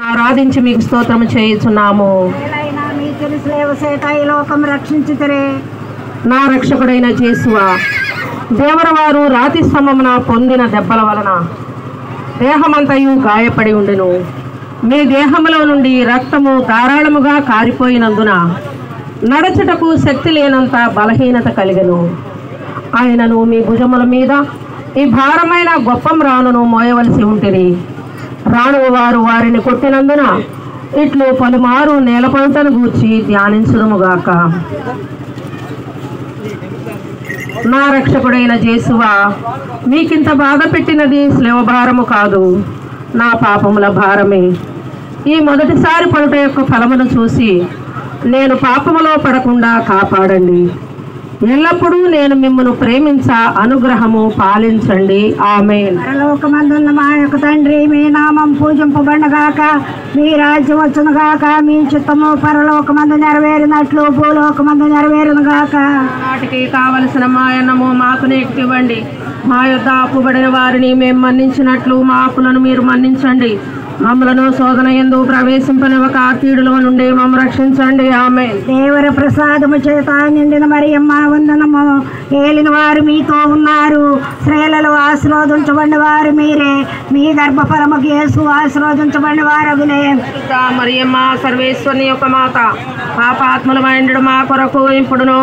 ఆరాధించి మీకు స్తోత్రము చేయుచున్నాము. నా రక్షకుడైన యేసువా, దేవరవారు రాతి స్తంభమున పొందిన దెబ్బల వలన దేహమంతయు గాయపడి ఉండును. మీ దేహములో నుండి రక్తము ధారాళముగా కారిపోయినందున నడచుటకు శక్తి లేనంత బలహీనత కలిగెను. ఆయనను మీ భుజముల మీద ఈ భారమైన గొప్ప రానును మోయవలసి ఉంటుంది. రాణువు వారు వారిని కొట్టినందున ఇట్లు పలుమారు నేలపంటను గూర్చి ధ్యానించుదుముగాక. నా రక్షకుడైన యేసువా, మీకింత బాధ పెట్టినది శ్లేవ భారము కాదు, నా పాపముల భారమే. ఈ మొదటిసారి పడుట యొక్క ఫలమును చూసి నేను పాపములో పడకుండా కాపాడండి. ఎల్లప్పుడూ నేను మిమ్మల్ని ప్రేమించ అనుగ్రహము పాలించండి. ఆమేన్. పరలోకమందున్న మా యొక్క తండ్రి, మీ నామం పూజింపబడగాక, మీ రాజ్యం వచ్చునుగాక, మీ చిత్తము పరలోకమందు నెరవేరినట్లు భూలోకమందు నెరవేరునుగాక. నాటికి కావలసిన మా అన్నము మాకు నేర్పివ్వండి. మా యొద్ద అప్పుబడిన వారిని మేము మన్నించినట్లు మా అప్పులను మీరు మన్నించండి. మమ్మలను శోధన యందు ప్రవేశింపనివ్వక కీడులో నుండి మమ్మ రక్షించండి. ఆమేన్. దేవర ప్రసాదము చేత నిండిన మరియమ్మ వందనము. ఏలిన వారు మీతో ఉన్నారు, స్త్రీలలో ఆశీర్వదించబడిన వారు మీరే, మీ గర్భఫలముకు యేసు ఆశీర్వదించబడిన వారు అగునే. మరియమ్మ సర్వేశ్వరుని యొక్క మాత, పాపాత్ములమైండు మా కొరకు ఇప్పుడును